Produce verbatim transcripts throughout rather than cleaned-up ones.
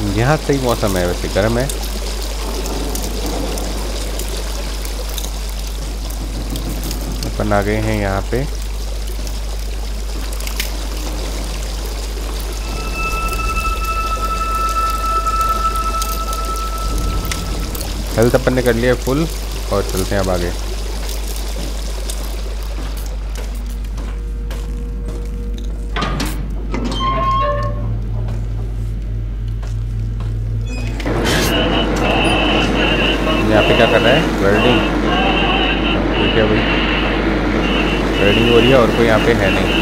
यहाँ सही मौसम है, वैसे गर्म है। अपन आ गए हैं यहाँ पे। हेल्थ अपन ने कर लिया फुल और चलते हैं अब आगे। यहाँ पे क्या कर रहा है? वेल्डिंग। ठीक है भाई, वेल्डिंग हो रही है और कोई यहाँ पे है नहीं।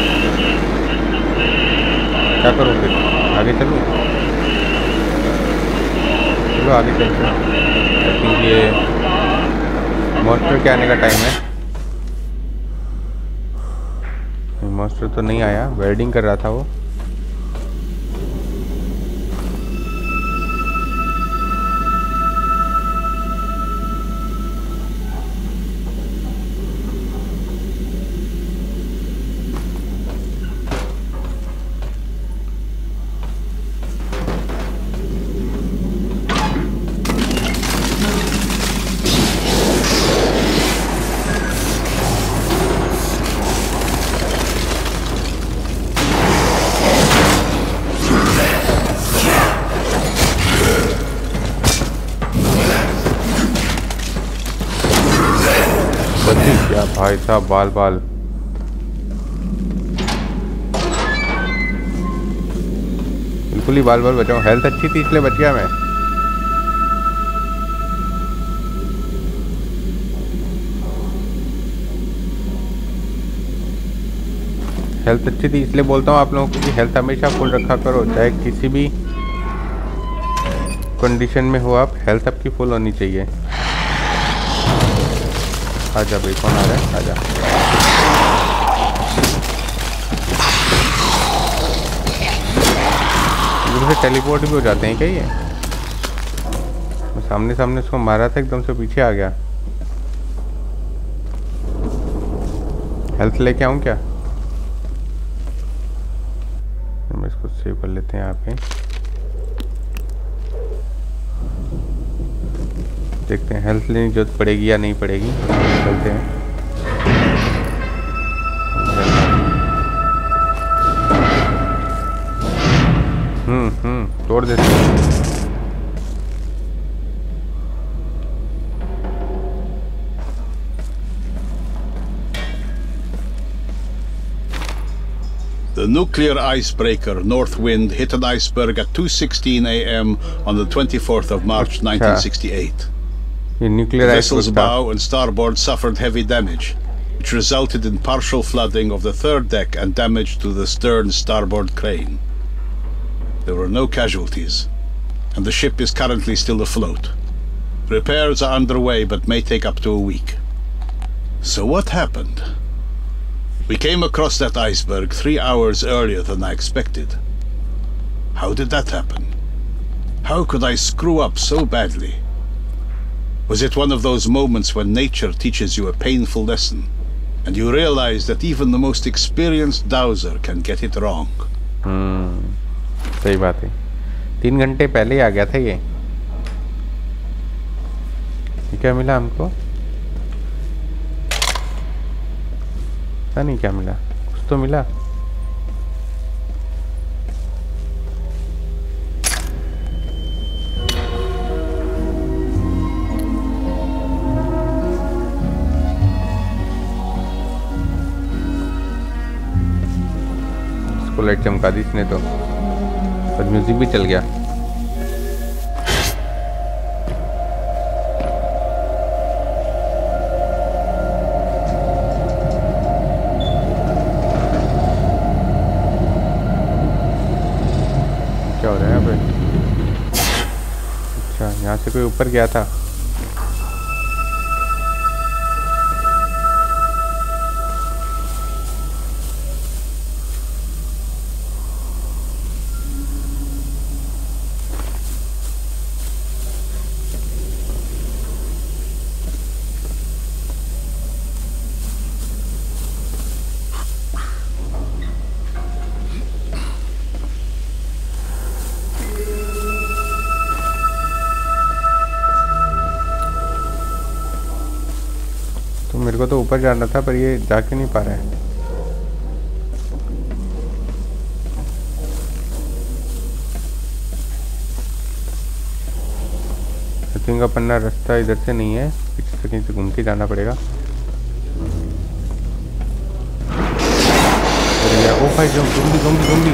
क्या करूँ फिर? आगे चलूँ? चलो आगे चलते हैं। आई थिंक ये मॉन्स्टर के आने का टाइम है। मॉन्स्टर तो नहीं आया, वेल्डिंग कर रहा था वो। क्या भाई साहब, बाल बाल। बिल्कुल ही बाल बाल बचाऊं। हेल्थ अच्छी थी इसलिए बच गया मैं। हेल्थ अच्छी थी इसलिए बोलता हूँ आप लोगों को कि हेल्थ हमेशा फुल रखा करो, चाहे किसी भी कंडीशन में हो आप, हेल्थ आपकी फुल होनी चाहिए। आजा भाई, कौन आ रहा है? आजा। इधर से टेलीपोर्ट भी हो जाते हैं क्या ये? मैं सामने सामने उसको मारा था, एकदम से पीछे आ गया। हेल्थ लेके आऊँ क्या? हम इसको सेव कर लेते हैं यहाँ पे। देखते हैं हेल्थ लेने की जरूरत पड़ेगी या नहीं पड़ेगी। चलते हैं। हम्म हम्म तोड़ देते हैं। The nuclear icebreaker Northwind hit an iceberg at two sixteen a m on the twenty-fourth of March nineteen sixty-eight. The vessel's bow and starboard suffered heavy damage, which resulted in partial flooding of the third deck and damage to the stern starboard crane. There were no casualties, and the ship is currently still afloat. Repairs are underway but may take up to a week. So what happened? We came across that iceberg three hours earlier than I expected. How did that happen? How could I screw up so badly? Was it one of those moments when nature teaches you a painful lesson, and you realize that even the most experienced dowser can get it wrong? हम्म, सही बात है। तीन घंटे पहले ही आ गया था ये। ये क्या मिला हमको? पता नहीं क्या मिला, कुछ तो मिला। इसको लाइट चमका दी इसने तो, और म्यूजिक भी चल गया। क्या हो रहा है यहाँ पे? अच्छा, यहाँ से कोई ऊपर गया था। को तो ऊपर जाना था पर ये जाके नहीं पा रहा है। आई थिंक अपना रास्ता इधर से नहीं है, पीछे से कहीं से घूम के जाना पड़ेगा। ओ भाई ज़ोंबी ज़ोंबी ज़ोंबी।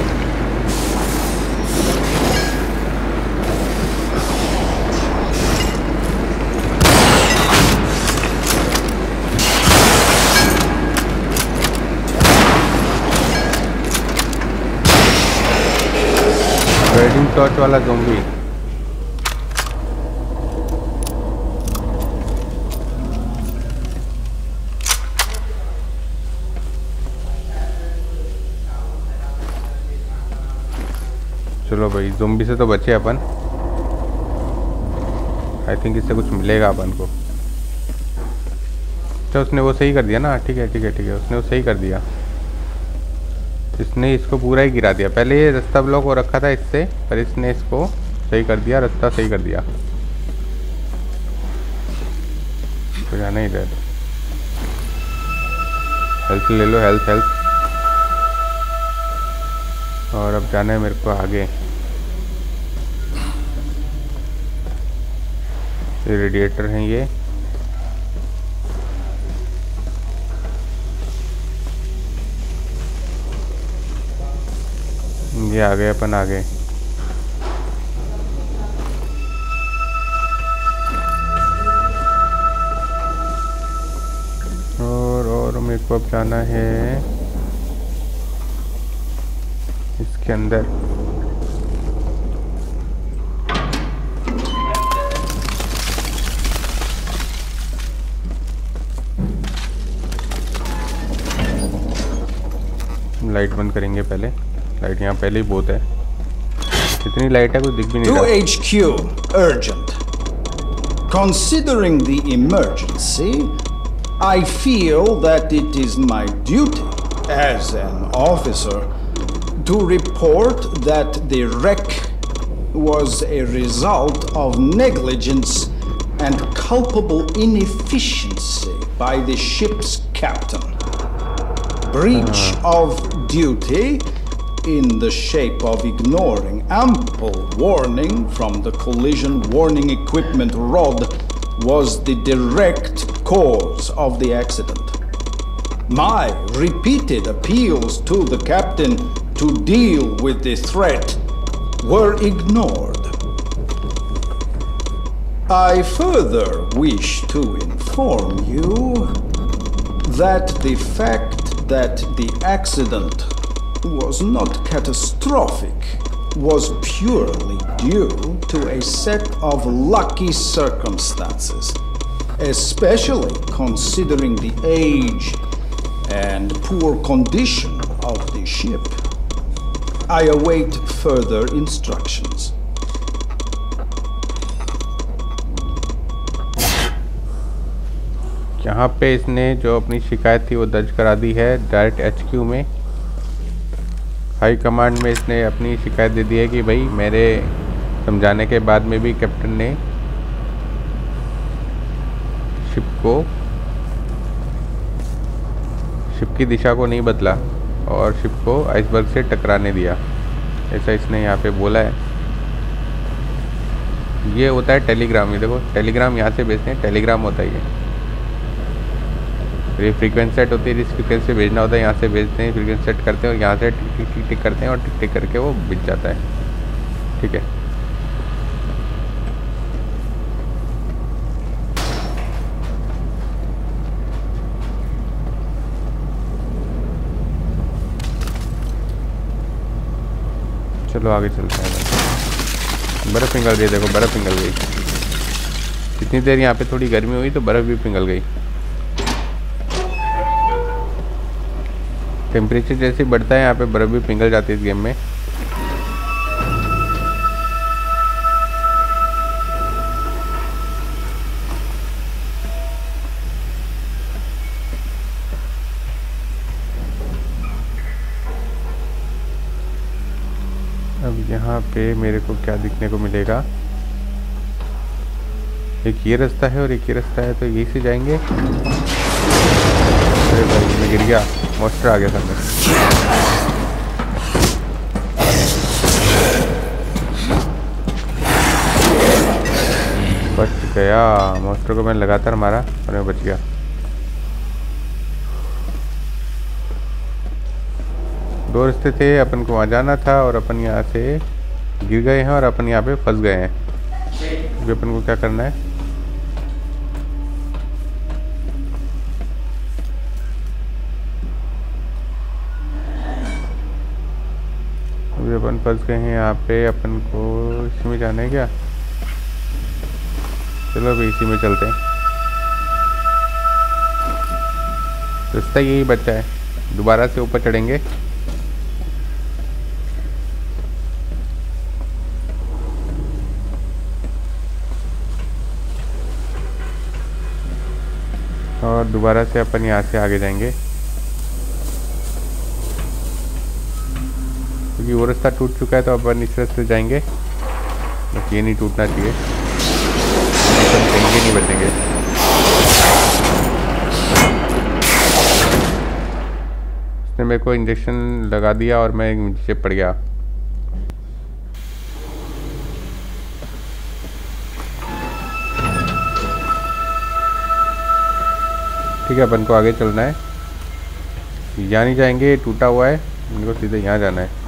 रेडिंग टॉर्च वाला ज़ोंबी। चलो भाई, ज़ोंबी से तो बचे अपन। आई थिंक इससे कुछ मिलेगा अपन को। अच्छा उसने वो सही कर दिया ना, ठीक है ठीक है ठीक है, उसने वो सही कर दिया। इसने इसको पूरा ही गिरा दिया। पहले ये रास्ता ब्लॉक हो रखा था इससे, पर इसने इसको सही कर दिया, रास्ता सही कर दिया। तो जाना इधर। हेल्थ ले लो, हेल्थ हेल्थ। और अब जाना है मेरे को आगे। ये रेडिएटर हैं ये। ये आ गए अपन आगे। और और मेरे को अब जाना है इसके अंदर। लाइट बंद करेंगे पहले। लाइट यहाँ पहले ही बहुत है। इतनी लाइट है कुछ दिख भी नहीं रहा। To H Q, urgent. Considering the emergency, I feel that it is my duty as an officer to report that the wreck was a result of negligence and culpable inefficiency by the ship's captain. Breach of duty in the shape of ignoring ample warning from the collision warning equipment rod was the direct cause of the accident. My repeated appeals to the captain to deal with the threat were ignored. I further wish to inform you that the fact that the accident was not catastrophic was purely due to a set of lucky circumstances, especially considering the age and poor condition of the ship. I await further instructions. यहाँ पे इसने जो अपनी शिकायत थी वो दर्ज करा दी है डायरेक्ट एच क्यू में। हाई कमांड में इसने अपनी शिकायत दे दी है कि भाई मेरे समझाने के बाद में भी कैप्टन ने शिप को शिप की दिशा को नहीं बदला और शिप को आइसबर्ग से टकराने दिया, ऐसा इसने यहाँ पे बोला है। ये होता है टेलीग्राम। ये देखो टेलीग्राम यहाँ से भेजते हैं, टेलीग्राम होता है ये। ये फ्रीक्वेंसी सेट होती है, जिस फ्रीक्वेंसी से भेजना होता है यहाँ से भेजते हैं, फ्रीक्वेंसी सेट करते हैं और यहाँ से टिक टिक टिक टिक करते हैं और टिक टिक करके वो बिक जाता है। ठीक है, चलो आगे चलते हैं। बर्फ़ पिघल गई, देखो बर्फ़ पिघल गई। कितनी देर यहाँ पे थोड़ी गर्मी हुई तो बर्फ़ भी पिघल गई। टेम्परेचर जैसे बढ़ता है यहाँ पे बर्फ़ भी पिघल जाती है इस गेम में। अब यहाँ पे मेरे को क्या दिखने को मिलेगा, एक ये रास्ता है और एक ये रास्ता है, तो यहीं से जाएंगे। अरे भाई मैं गिर गया, मॉन्स्टर आ गया सामने। बच गया, मॉन्स्टर को मैंने लगातार मारा और मैं बच गया। दो रास्ते थे, अपन को वहाँ जाना था और अपन यहाँ से गिर गए हैं और अपन यहाँ पे फंस गए हैं। अभी अपन को क्या करना है? अभी अपन फंस गए हैं यहाँ पे, अपन को इसी में जाना है क्या? चलो अभी इसी में चलते हैं, रास्ता यही बचा है। दोबारा से ऊपर चढ़ेंगे। और दोबारा से अपन यहाँ से आगे जाएंगे, क्योंकि वो रास्ता टूट चुका है तो अपन इस रास्ते जाएंगे। बस ये नहीं टूटना चाहिए, अपन कहीं नहीं बचेंगे। उसने मेरे को इंजेक्शन लगा दिया और मैं नीचे पड़ गया। ठीक है, अपन को आगे चलना है। यहाँ नहीं जाएंगे, टूटा हुआ है, मेरे को सीधे यहाँ जाना है।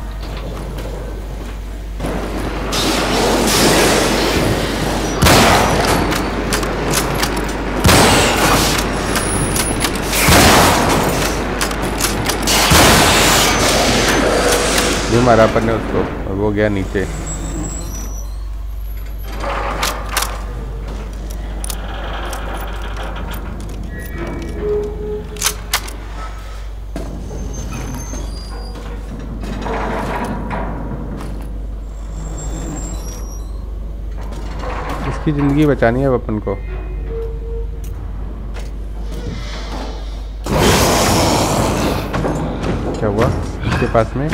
जो मारा अपन ने उसको, और वो गया नीचे। इसकी जिंदगी बचानी है अब अपन को। क्या हुआ इसके पास में?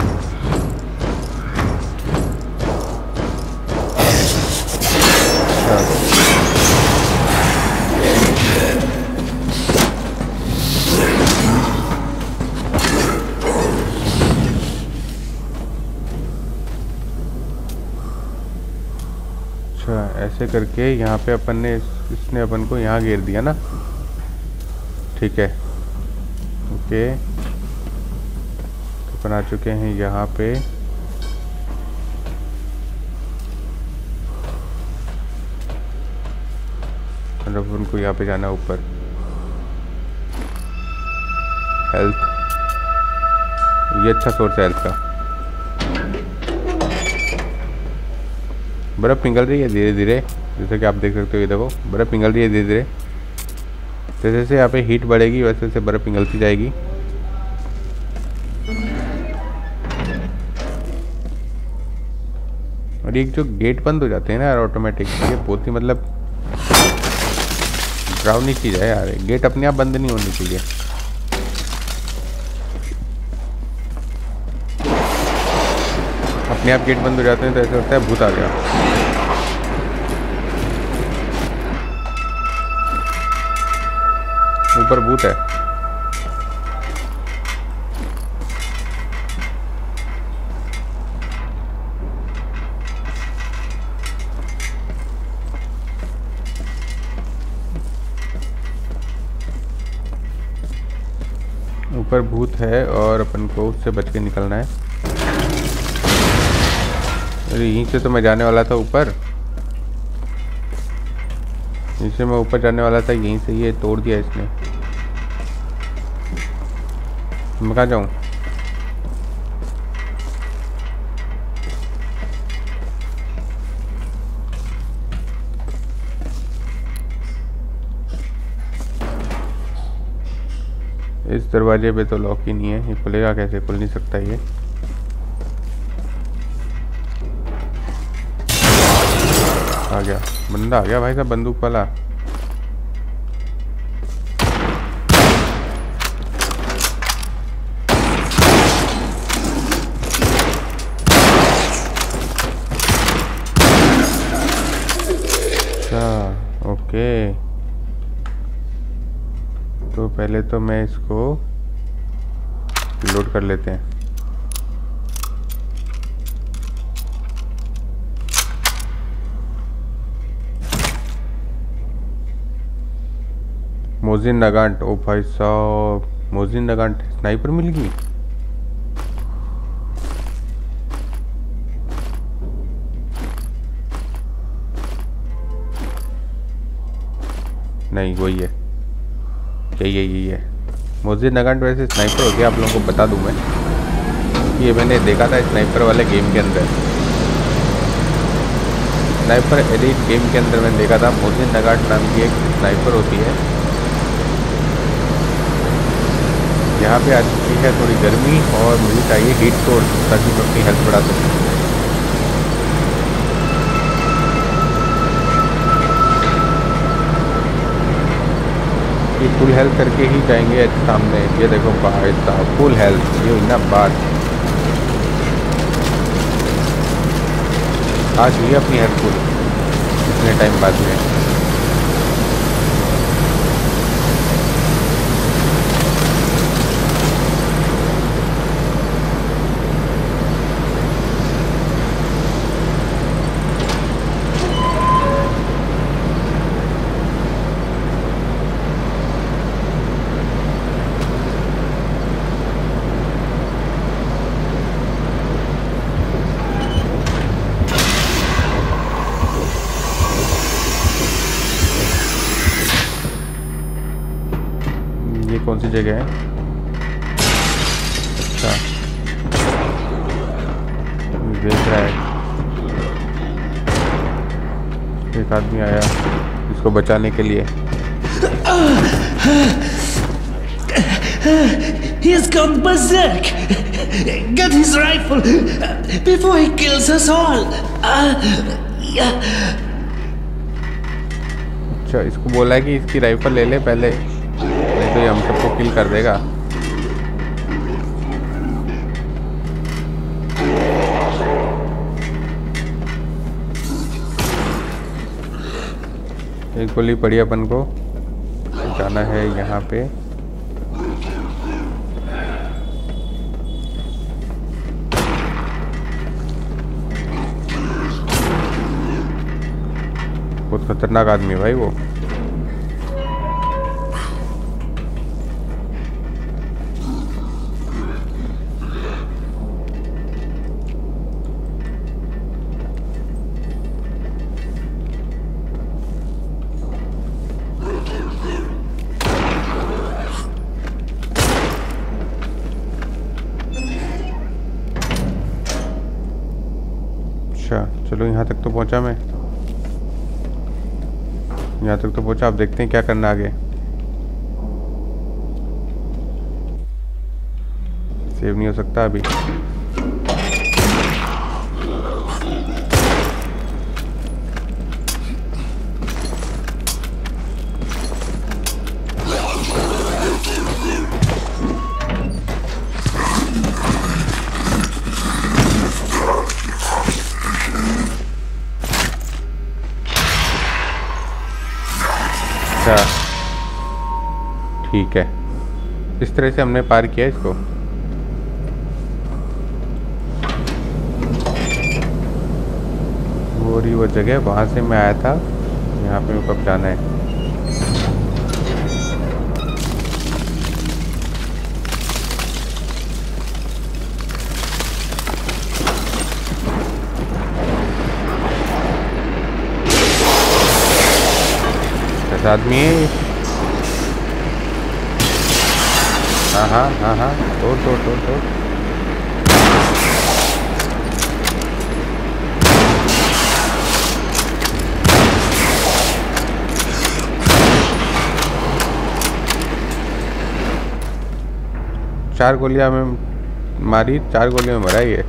ऐसे करके यहाँ पे अपन ने, इसने अपन को यहाँ घेर दिया ना। ठीक है, ओके, तो अपन आ चुके हैं यहाँ पे। और अपन को यहाँ पे जाना ऊपर। हेल्थ, ये अच्छा सोर्स है हेल्थ का। बर्फ़ पिघल रही है धीरे धीरे, जैसे कि आप देख सकते हो। ये देखो बर्फ़ पिघल रही है धीरे धीरे। जैसे जैसे यहाँ पे हीट बढ़ेगी वैसे वैसे बर्फ़ पिघलती जाएगी। और ये जो गेट बंद हो जाते हैं ना यार ऑटोमेटिक, ये बहुत ही मतलब डरावनी चीज़ है यार। गेट अपने आप बंद नहीं होनी चाहिए। अपने आप गेट बंद हो जाते हैं तो ऐसा लगता है भूत आ गया। ऊपर भूत है। ऊपर भूत है और अपन को उससे बच के निकलना है। यहीं से तो मैं जाने वाला था ऊपर, यहीं से मैं ऊपर जाने वाला था, यहीं से ये तोड़ दिया इसने। मैं कहाँ जाऊँ? इस दरवाजे पे तो लॉक ही नहीं है, ये खुलेगा कैसे? खुल नहीं सकता ये। आ गया बंदा, आ गया भाई साहब बंदूक वाला। अच्छा ओके, तो पहले तो मैं इसको लोड कर लेते हैं। मोजिन नगांट, ओ भाई साहब, मोजिन नगांट स्नाइपर मिल गई। नहीं वही है, यही है यही है मोजिन नगांट। वैसे स्नाइपर हो गया, आप लोगों को बता दूं मैं, ये मैंने देखा था स्नाइपर वाले गेम के अंदर, स्नाइपर एलीट गेम के अंदर मैंने देखा था मोजिन नगांट नाम की एक स्नाइपर होती है। यहाँ पे आज की है थोड़ी गर्मी और मुझे चाहिए हीट सोर्स ताकि मैं अपनी हेल्थ बढ़ा सकूँ। ये फुल हेल्थ करके ही जाएंगे सामने। ये देखो भाई साहब फुल हेल्थ, ये ना बात आज हुई अपनी हेल्थ फुल इतने टाइम बाद में। कौन सी जगह है? अच्छा देख रहा है, एक आदमी आया इसको बचाने के लिए। He's gone berserk. Get his rifle before he kills us all. अच्छा इसको बोला है कि इसकी राइफल ले ले पहले, नहीं तो ये हम सबको किल कर देगा। एक गोली पड़ी अपन को, जाना है यहाँ पे। बहुत खतरनाक आदमी है भाई वो। अच्छा चलो यहाँ तक तो पहुँचा मैं, यहाँ तक तो पहुँचा। अब देखते हैं क्या करना आगे। सेव नहीं हो सकता अभी। ठीक है, इस तरह से हमने पार किया इसको। वो रही वो जगह, वहाँ से मैं आया था, यहाँ पे कब जाना है। कैसा आदमी है? हाँ हाँ हाँ हाँ तोड़ तोड़ तोड़ तोड़। चार गोलियां में मारी, चार गोलियों में मरा ही है।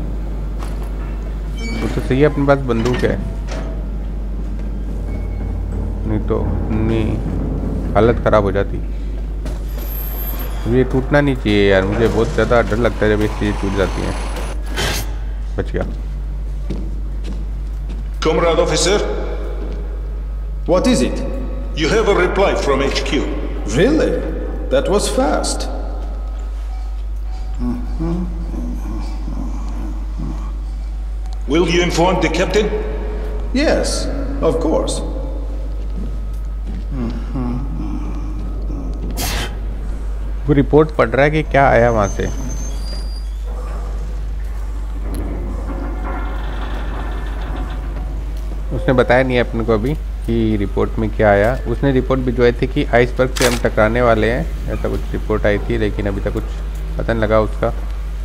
तो सही है, अपने पास बंदूक है। तो अपनी हालत ख़राब हो जाती। ये टूटना नहीं चाहिए यार, मुझे बहुत ज़्यादा डर लगता है जब ये चीज़ें टूट जाती हैं। बच गया। Comrade officer, What is it? you have a reply from H Q. Really? That was fast. Will you inform the captain? Yes, of course. वो रिपोर्ट पढ़ रहा है कि क्या आया वहाँ से। उसने बताया नहीं है अपने को अभी कि रिपोर्ट में क्या आया। उसने रिपोर्ट भिजवाई थी कि आइसबर्ग से हम टकराने वाले हैं, ऐसा कुछ रिपोर्ट आई थी, लेकिन अभी तक कुछ पता नहीं लगा उसका।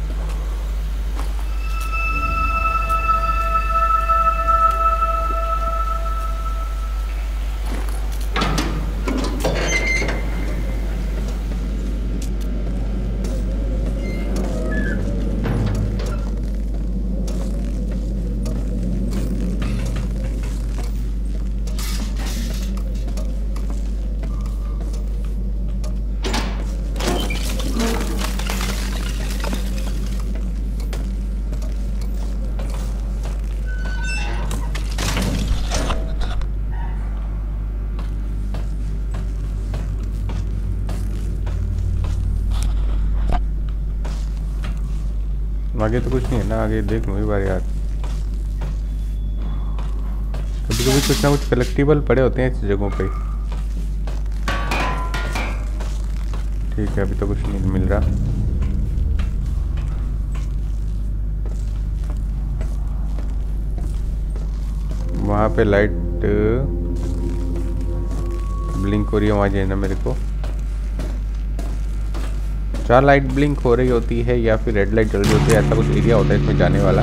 आगे तो कुछ नहीं है ना, आगे देख लो एक बार यार। कभी कभी कुछ ना कुछ कलेक्टिबल पड़े होते हैं ऐसी जगहों पे। ठीक है, अभी तो कुछ नहीं मिल रहा। वहाँ पे लाइट ब्लिंक हो रही है, वहाँ जाना मेरे को। चार लाइट ब्लिंक हो रही होती है या फिर रेड लाइट जल रही होती है, ऐसा कुछ एरिया होता है इसमें जाने वाला।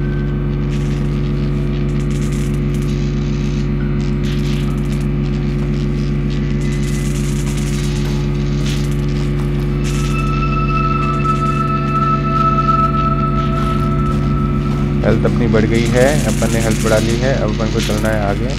हेल्थ अपनी बढ़ गई है, अपन ने हेल्थ बढ़ा ली है। अब अपन को चलना है आगे।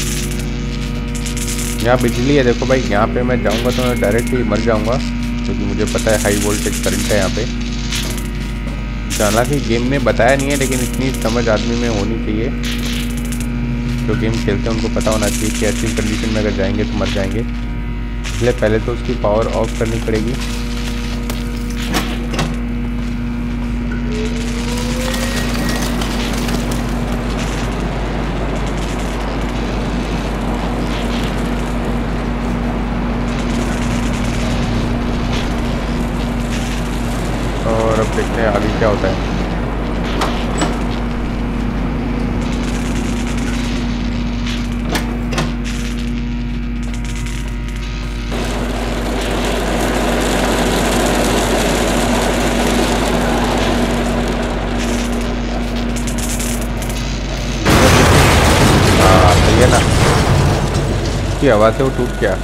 यहाँ बिजली है, देखो भाई, यहाँ पे मैं जाऊँगा तो मैं डायरेक्ट ही मर जाऊँगा, क्योंकि मुझे पता है हाई वोल्टेज करंट है यहाँ पे। हालांकि गेम में बताया नहीं है, लेकिन इतनी समझ आदमी में होनी चाहिए। जो गेम खेलते हैं उनको पता होना चाहिए कि ऐसी कंडीशन में अगर जाएंगे तो मर जाएंगे। इसलिए पहले तो उसकी पावर ऑफ करनी पड़ेगी। और अब देखते हैं आगे क्या होता है। हाँ सही है ना, उसकी आवाज़ से वो टूट गया।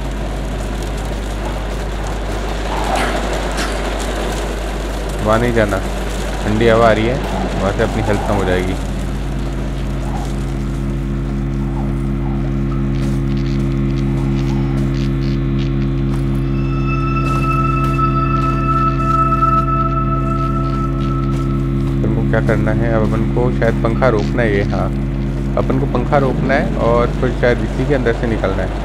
वहाँ नहीं जाना, ठंडी हवा आ रही है, वहाँ से अपनी हेल्थ कम हो जाएगी। अपन को क्या करना है अब? अपन को शायद पंखा रोकना है ये। हाँ, अपन को पंखा रोकना है और फिर शायद इसी के अंदर से निकलना है।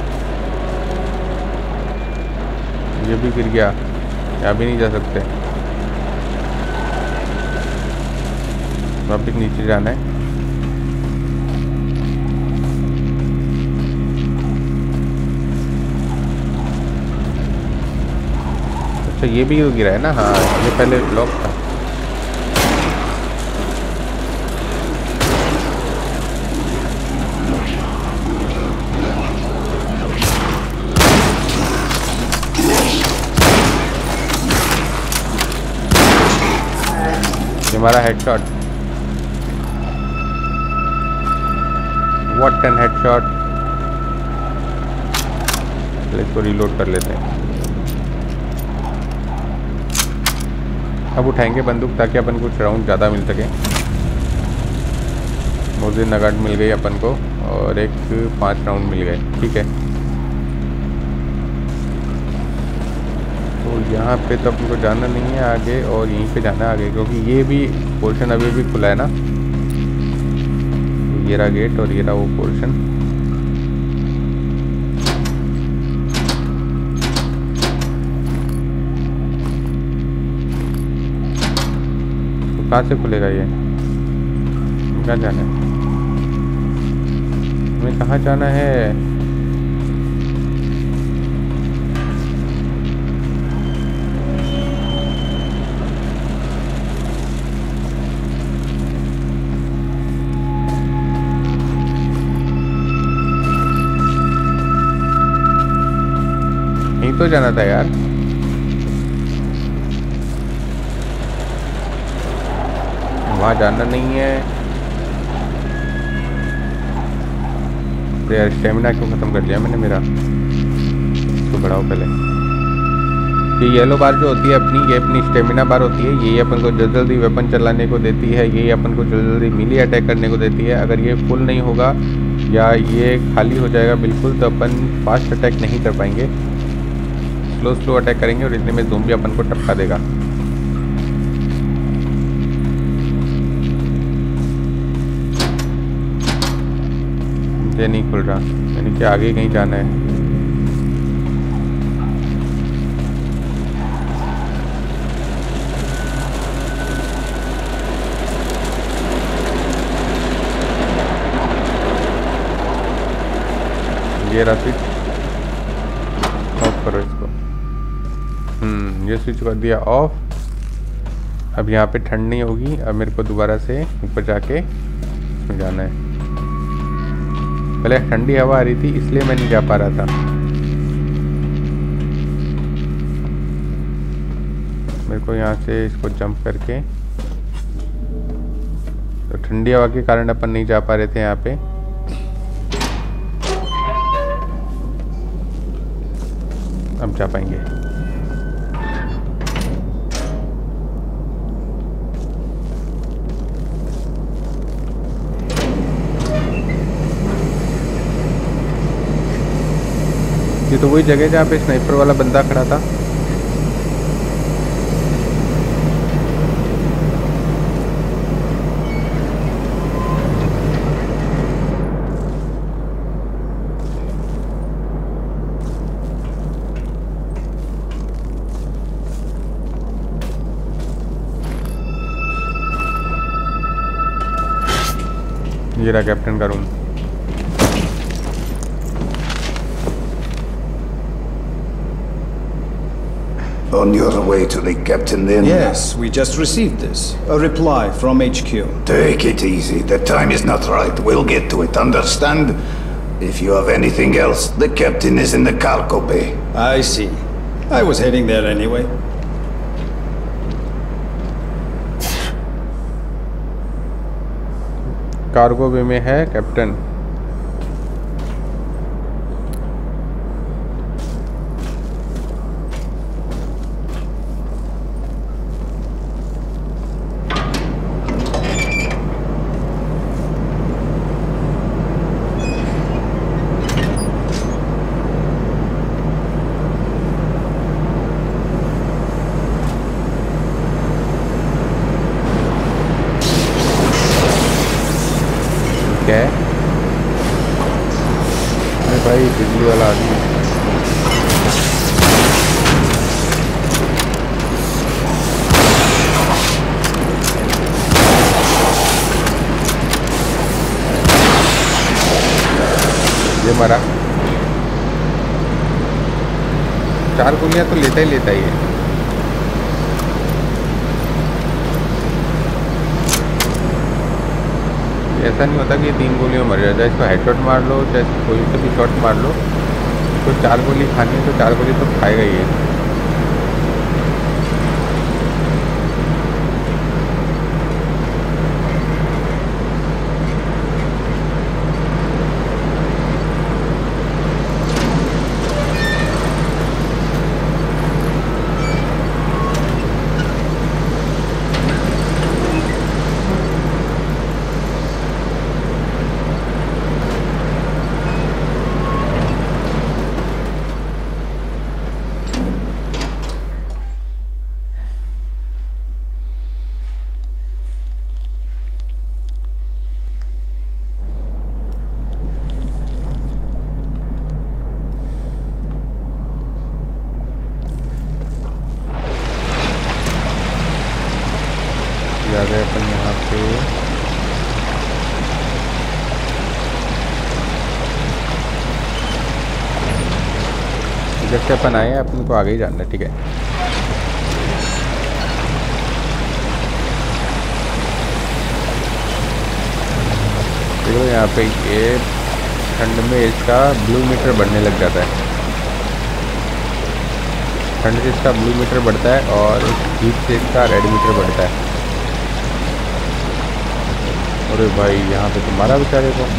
ये भी गिर गया, यहाँ भी नहीं जा सकते, वापस नीचे जाना है। अच्छा ये भी तो गिरा है ना? हाँ, ये पहले लॉक था। ये हमारा हेडशॉट। What an headshot. पहले इसको रिलोड कर लेते हैं। अब उठाएंगे बंदूक ताकि अपन कुछ राउंड ज़्यादा मिल सके। मोजे नगाट मिल गई अपन को और एक पाँच राउंड मिल गए। ठीक है, तो यहाँ पे तो अपन को जाना नहीं है आगे और यहीं पे जाना है आगे, क्योंकि ये भी पोर्शन अभी भी खुला है ना। ये रहा गेट और ये रहा वो पोर्शन। तो कहाँ से खुलेगा ये? कहाँ जाना है? हमें कहाँ जाना है? यहीं तो जाना था यार। वहाँ जाना नहीं है। तो यार स्टेमिना क्यों ख़त्म कर दिया मैंने मेरा? तो बढ़ाओ पहले। ये येलो बार जो होती है अपनी, ये अपनी स्टेमिना बार होती है। ये अपन को जल्दी जल्दी वेपन चलाने को देती है, ये अपन को जल्दी जल्दी मिली अटैक करने को देती है। अगर ये फुल नहीं होगा या ये खाली हो जाएगा बिल्कुल, तो अपन फास्ट अटैक नहीं कर पाएंगे, स्लो स्लो अटैक करेंगे और इतने में ज़ोंबी अपन को टपका देगा। ये नहीं खुल रहा, यानी कि आगे कहीं जाना है। ये रहा स्विच, ऑफ करो इसको। हम्म ये स्विच कर दिया ऑफ। अब यहाँ पे ठंड नहीं होगी। अब मेरे को दोबारा से ऊपर जाके जाना है। पहले ठंडी हवा आ रही थी इसलिए मैं नहीं जा पा रहा था। मेरे को यहाँ से इसको जंप करके, तो ठंडी हवा के कारण अपन नहीं जा पा रहे थे यहाँ पे। अब जा पाएंगे। ये तो वही जगह जहाँ पे स्नाइपर वाला बंदा खड़ा था। ये रहा कैप्टन का room. On your way to the captain then? Yes, we just received this. A reply from H Q. Take it easy. The time is not right. We'll get to it, understand? If you have anything else, the captain is in the cargo bay. I see. I was heading there anyway. Cargo way में है captain. क्या है? अरे भाई बिजली वाला आदमी। ये मरा। चार गोलियां तो लेता ही लेता ही है। ऐसा नहीं होता कि ये तीन गोलियों मर जाता है। इसको हेडशॉट मार लो, चाहे कोई से भी शॉट मार लो, तो चार गोली खानी है तो चार गोली तो खाएगा ही है। आ गए अपन यहाँ पे। जैसे अपन आए हैं अपन को आगे ही जाना है, ठीक है। देखो यहाँ पे ये ठंड में इसका ब्लू मीटर बढ़ने लग जाता है। ठंड से इसका ब्लू मीटर बढ़ता है और हीट से इसका रेड मीटर बढ़ता है। अरे भाई यहाँ पे तुम्हारा बेचारे को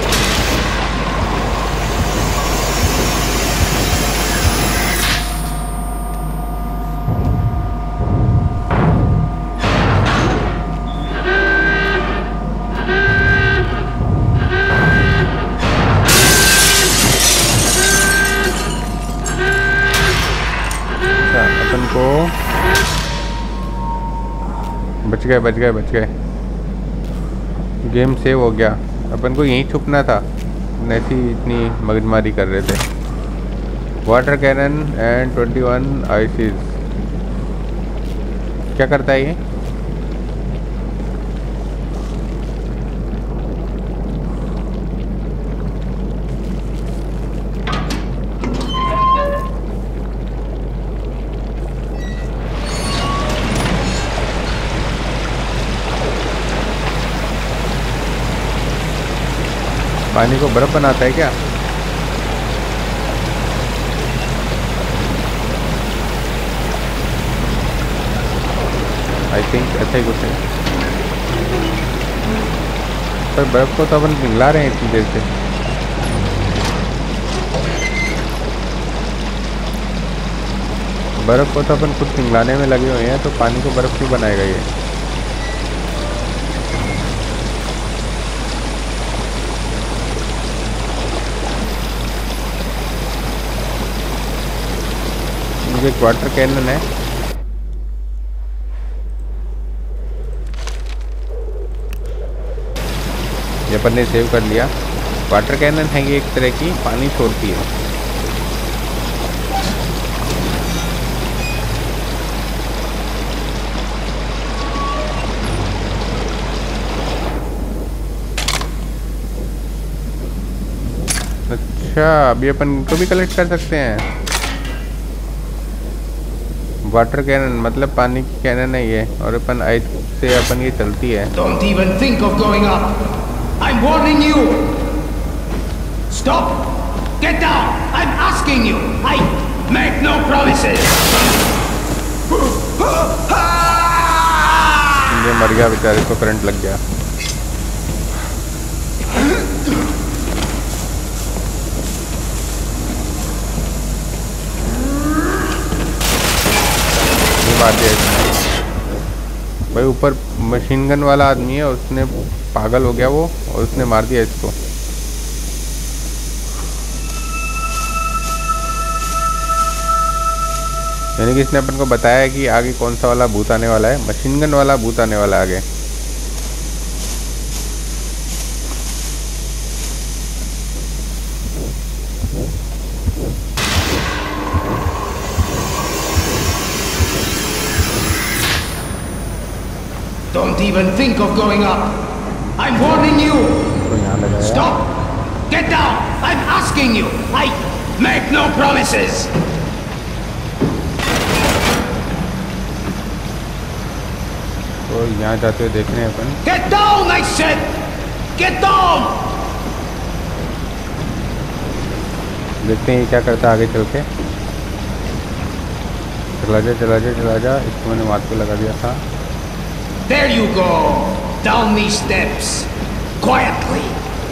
बच गए बच गए बच गए। गेम सेव हो गया। अपन को यहीं छुपना था, नैसी इतनी मगजमारी कर रहे थे। Water cannon and twenty one ISIS क्या करता है ये? पानी को बर्फ बनाता है क्या? आई थिंक ऐसा ही कुछ है। पर बर्फ को तो अपन पिघला रहे हैं इतनी देर से। बर्फ को तो अपन खुद पिघलाने में लगे हुए हैं, तो पानी को बर्फ क्यों बनाएगा ये? एक वाटर कैनन है, ये अपन ने सेव कर लिया। वाटर कैनन है ये, एक तरह की पानी छोड़ती है। अच्छा, अभी अपन इनको भी कलेक्ट कर सकते हैं। वाटर कैनन मतलब पानी की कैनन है ये, और अपन आइस से अपन ये चलती है। Don't even think of going up. I'm warning you. Stop. Get down. I'm asking you. I make no promises. ये मर गया बेचारे को, करंट लग गया। मार दिया भाई। ऊपर मशीन गन वाला आदमी है, उसने पागल हो गया वो, और उसने मार दिया इसको। यानी कि इसने अपन को बताया कि आगे कौन सा वाला भूत आने वाला है। मशीन गन वाला भूत आने वाला है आगे। Don't even think of going up. I'm warning you. Stop. Get down. I'm asking you. I make no promises. तो यहाँ जाते हुए देख रहे हैं अपन। Get down, I said. Get down. देखते हैं ये क्या करता है आगे चल के। चला जा चला जा चला जा। इसको मैंने माथ पे लगा दिया था। There you go. Down these steps. Quietly.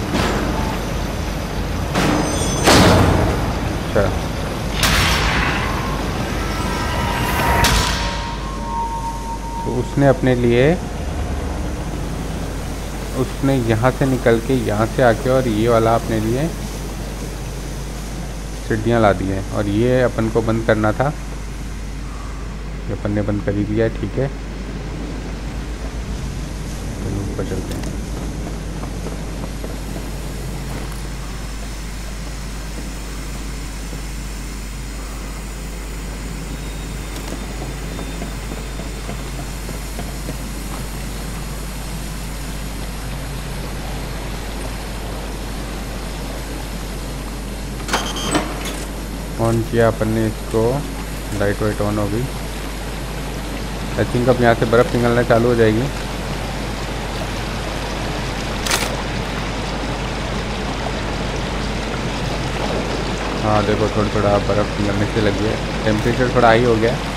अच्छा। तो उसने अपने लिए, उसने यहाँ से निकल के यहाँ से आके और ये वाला अपने लिए सीढ़ियाँ ला दी हैं, और ये अपन को बंद करना था। ये अपन ने बंद कर ही दिया है, ठीक है। ऊपर चलते हैं। ऑन किया अपन ने इसको, लाइट वाइट ऑन हो गई। आई थिंक अब यहाँ से बर्फ़ निकलना चालू हो जाएगी। हाँ देखो थोड़ा थोड़ा बर्फ़ निकलने से लगी है, टेम्परेचर थोड़ा हाई हो गया है।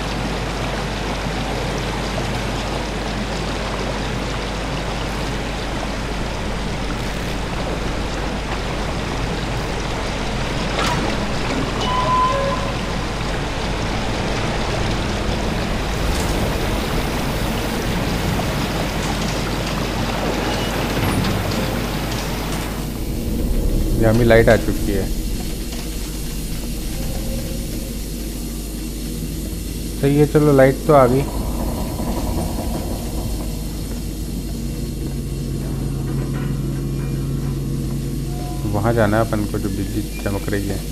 यहाँ भी लाइट आ चुकी है। सही है, चलो लाइट तो आ गई। वहाँ जाना है अपन को जो बिजली चमक रही है।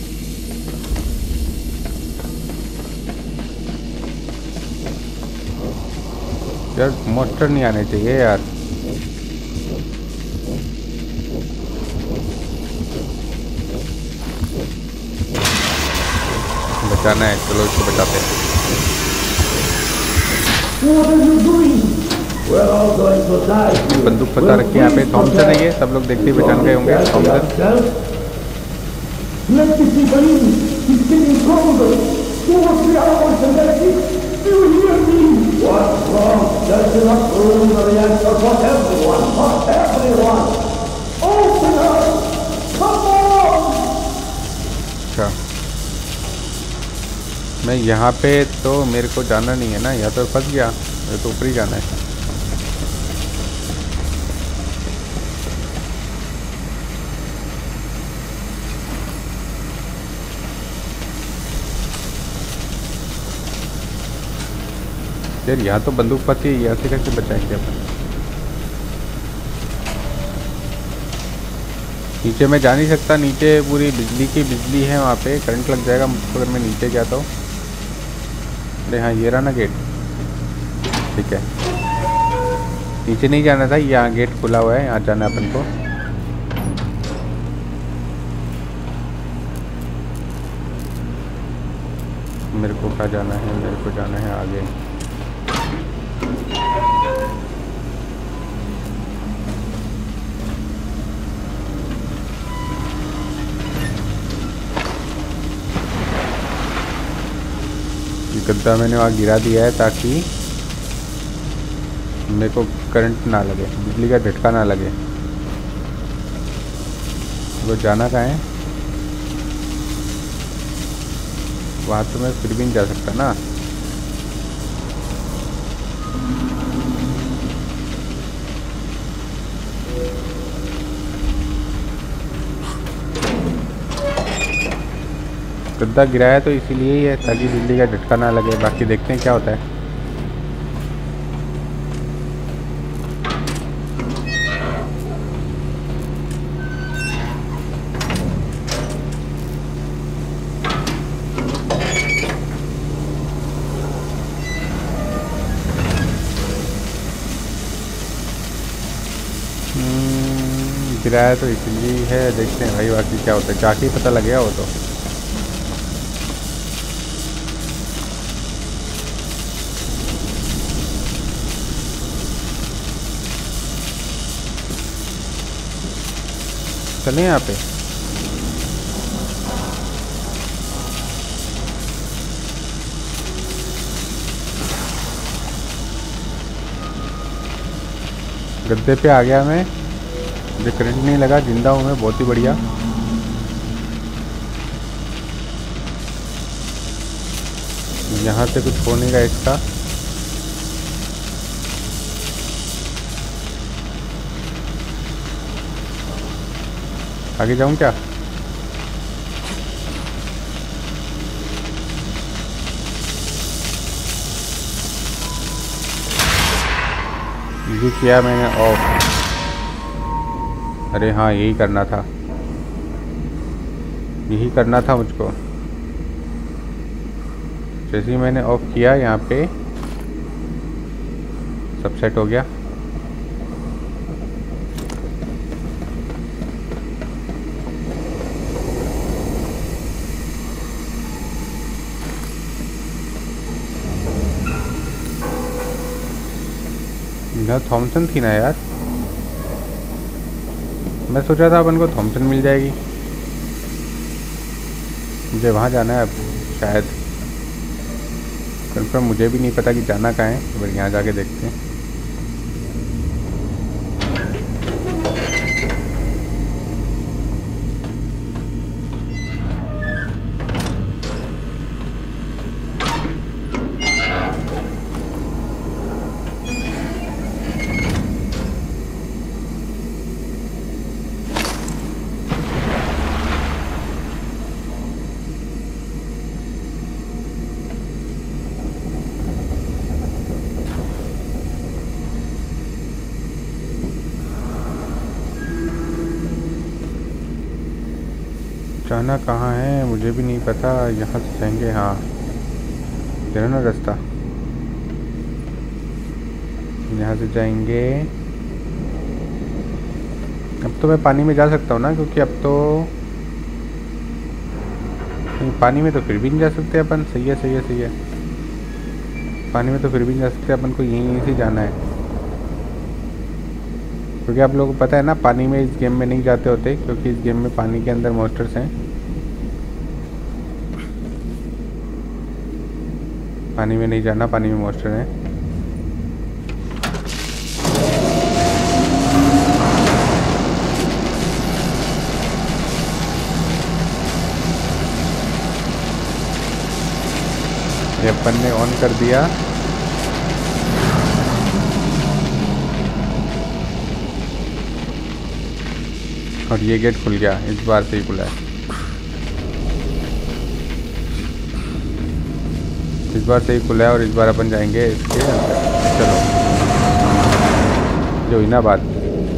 यार मॉन्स्टर नहीं आने चाहिए यार। बचाना है, चलो इसको बचाते हैं। बंदूक पता रखी यहाँ पे, थॉमसन है ये, सब लोग देखते ही पहचान गए होंगे थॉमसन। अच्छा मैं यहाँ पे तो मेरे को जाना नहीं है ना, यहाँ तो फंस गया, मेरे तो ऊपर ही जाना है। यार यहाँ तो बंदूक फंसी है, यहाँ से कैसे बचाएंगे अपन? नीचे मैं जा नहीं सकता, नीचे पूरी बिजली की बिजली है, वहाँ पे करंट लग जाएगा मुझको अगर मैं नीचे जाता हूँ। अरे हाँ ये रहा ना गेट, ठीक है। नीचे नहीं जाना था, यहाँ गेट खुला हुआ है, यहाँ जाना है अपन को। मेरे को कहाँ जाना है? मेरे को जाना है आगे। गद्दा मैंने वहाँ गिरा दिया है ताकि मेरे को करंट ना लगे, बिजली का झटका ना लगे। वो जाना कहाँ है? वहाँ तो मैं फिर भी नहीं जा सकता ना। गद्दा गिराया तो इसीलिए ही है ताकि बिजली का झटका ना लगे। बाकी देखते हैं क्या होता है। गिराया तो इसीलिए है, देखते हैं भाई बाकी क्या होता है, जाके ही पता लगेगा वो तो। चलें यहाँ पे। गद्दे पे आ गया मैं, मुझे करंट नहीं लगा, जिंदा हूँ मैं, बहुत ही बढ़िया। यहाँ से कुछ हो नहीं रहा इसका। आगे जाऊँ क्या? ये किया मैंने ऑफ। अरे हाँ यही करना था, यही करना था मुझको। जैसे ही मैंने ऑफ किया यहाँ पे सब सेट हो गया। यहाँ थॉमसन थी ना यार, मैं सोच रहा था अपन को थॉमसन मिल जाएगी। मुझे वहाँ जाना है अब शायद, कंफर्म मुझे भी नहीं पता कि जाना कहाँ है, तो यहाँ जाके देखते हैं। जाना कहाँ है मुझे भी नहीं पता, यहाँ से जाएंगे। हाँ तेरा ना रास्ता, यहाँ से जाएंगे। अब तो मैं पानी में जा सकता हूँ ना, क्योंकि अब तो नहीं, पानी में तो फिर भी नहीं जा सकते अपन। सही है सही है सही है, पानी में तो फिर भी नहीं जा सकते अपन को, यहीं से जाना है। क्योंकि आप लोगों को पता है ना, पानी में इस गेम में नहीं जाते होते, क्योंकि इस गेम में पानी के अंदर मॉन्स्टर्स हैं। पानी में नहीं जाना, पानी में मॉन्स्टर हैं। ये अपन ने ऑन कर दिया। और ये गेट खुल गया, इस बार से ही खुला है, इस बार से ही खुला है। और इस बार अपन जाएंगे इसके अंदर। चलो जो ही ना बात।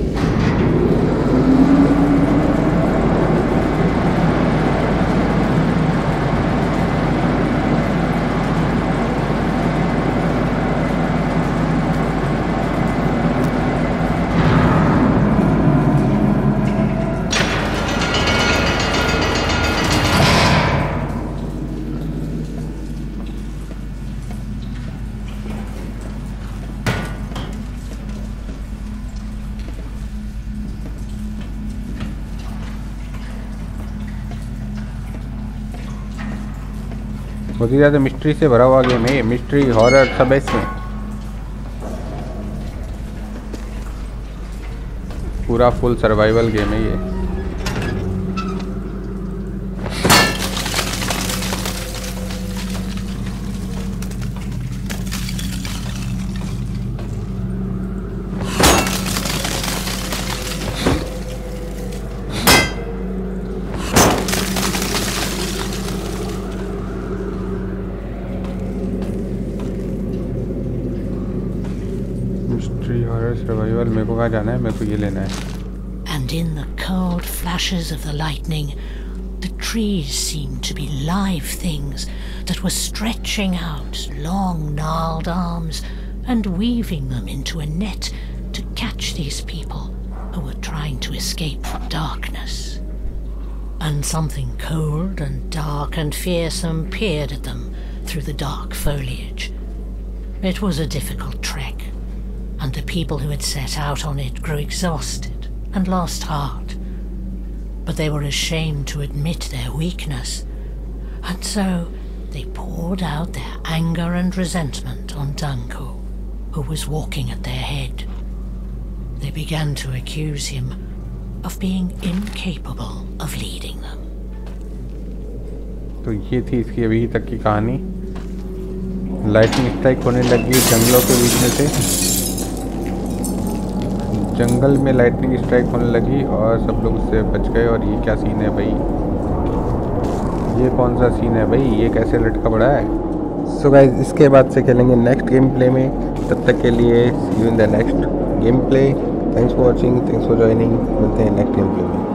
बहुत ही ज़्यादा मिस्ट्री से भरा हुआ गेम है ये, मिस्ट्री हॉरर सब है इसमें। पूरा फुल सर्वाइवल गेम है ये। सर्वाइवल मेरे को कहाँ जाना है, मेरे को ये लेना है। And in the cold flashes of the lightning, the trees seemed to be live things that were stretching out long gnarled arms and weaving them into a net to catch these people who were trying to escape from darkness. And something cold and dark and fearsome peered at them through the dark foliage. It was a difficult trek, and the people who had set out on it grew exhausted and lost heart. But they were ashamed to admit their weakness, and so they poured out their anger and resentment on Danko, who was walking at their head. They began to accuse him of being incapable of leading them. तो ये थी इसकी अभी तक की कहानी। Lightning strike होने लगी जंगलों के बीच में से, जंगल में लाइटनिंग स्ट्राइक होने लगी और सब लोग उससे बच गए। और ये क्या सीन है भाई, ये कौन सा सीन है भाई, ये कैसे लटका पड़ा है। सो so गाइस इसके बाद से खेलेंगे नेक्स्ट गेम प्ले में। तब तक के लिए see you in the next game play. Thanks for watching, thanks for joining. मिलते हैं नेक्स्ट गेम प्ले में।